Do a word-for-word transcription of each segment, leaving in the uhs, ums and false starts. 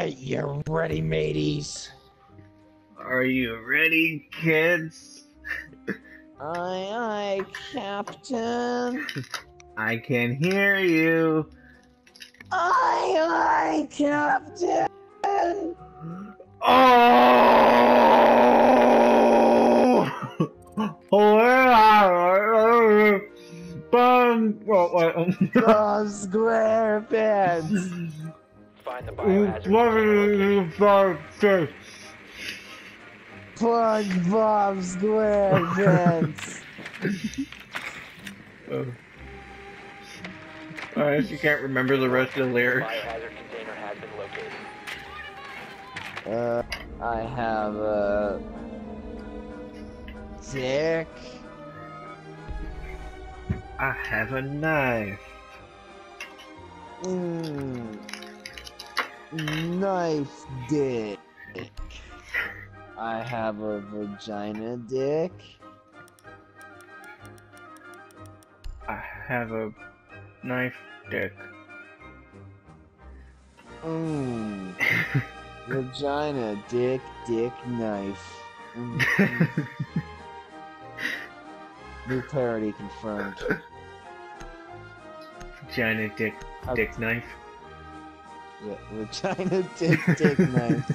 Alright, you ready, mateys? Are you ready, kids? Aye, aye, Captain. I can hear you. Aye, aye, Captain. Oh! The square pants. Find the biohazard container. SpongeBob SquarePants. Oh. I actually can't remember the rest of the lyrics. Biohazard container has been located. Uh, I have a dick. I have a knife. Mm. Nice dick. I have a vagina dick. I have a knife dick. Mmm. Vagina, dick, dick, knife. Mm. New parody confirmed. Vagina dick dick knife. Yeah, vagina, dick, dick, knife.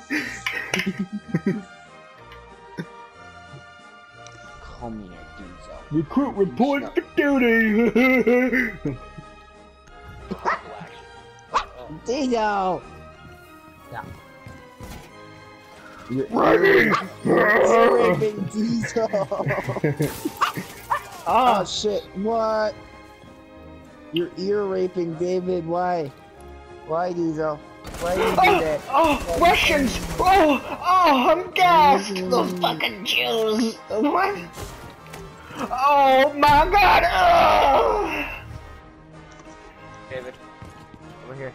Come here, Diesel. Recruit report for duty! Diesel! Yeah. Ready! Raping Diesel! Oh shit, what? You're ear raping David, why? Why, Diesel? Why do you do that? Oh, oh Russians! Oh, oh, I'm gassed! Those fucking Jews! What? Oh my god! Oh. David, over here.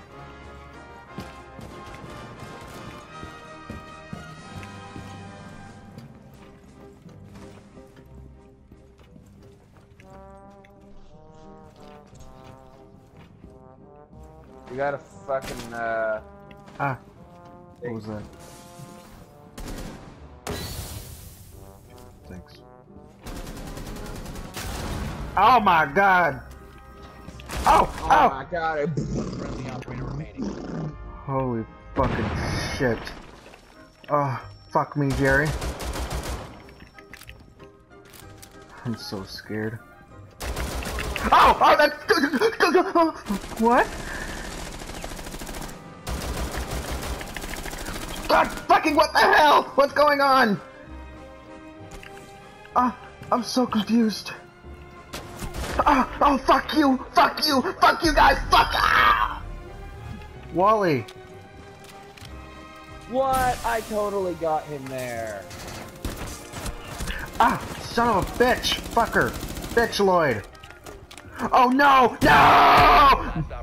You got a fucking, uh... Ah, what was that? Thanks. Oh my god! Oh! Oh, Oh! my god! Friendly operator remaining. Holy fucking shit. Oh, fuck me, Jerry. I'm so scared. Oh! Oh, that's... What? God fucking what the hell? What's going on? Ah, I'm so confused. Oh, oh, fuck you! Fuck you! Fuck you guys! Fuck! Ah! Wally! What? I totally got him there. Ah! Son of a bitch! Fucker! Bitch Lloyd! Oh no! No!